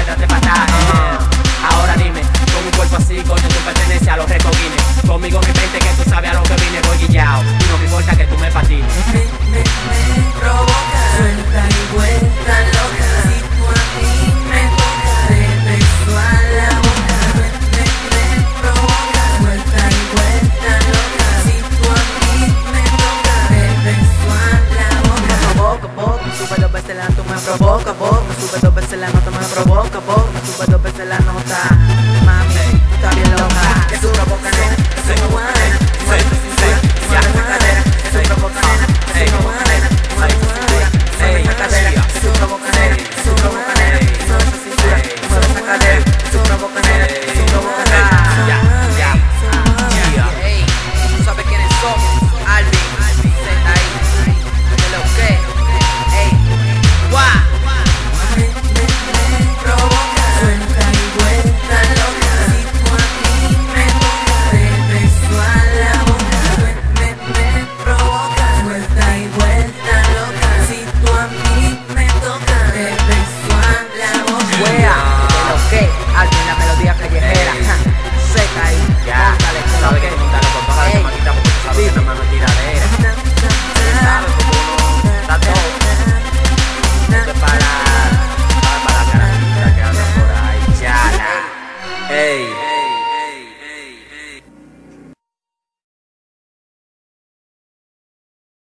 quédate pa' atrás. Ahora dime, con un cuerpo así, coño, tú perteneces a los récords Guinness. Conmigo mi mente que tú sabes a lo que vine, voy guillao. Y no me importa que tú me patines. Me provoca, suelta y vuelta loca. Si tú a mí me tocas, te beso a la boca. Me provoca, suelta y vuelta loca. Si tú a mí me tocas, te beso a la boca. Me provoca, me sube dos veces la nota, me provoca, me sube dos veces la nota, me provoca, me sube dos veces la nota. Mami, tú estás bien loca. Que tú provoca, nena, que tú no buena. Mueve esa cintura, mueve esa cadera. Que tú provoca, nena, que tú no buena. Mueve esa cintura, mueve esa cadera. Que tú provoca, nena, que tú provoca, nena. Mueve esa cintura, mueve esa cadera. Que tú provoca, nena, que tú provoca. Hey, tú sabes quiénes somos. Alvin, Z.I. De lo que, hey, guau. Me provoca, suelta y vuelta loca. Si tú a mí me tocas, te beso a la boca. Me provoca, suelta y vuelta loca. Si tú a mí me tocas, te beso a la boca. Wea, de lo que, Alvin, la melodía callejera.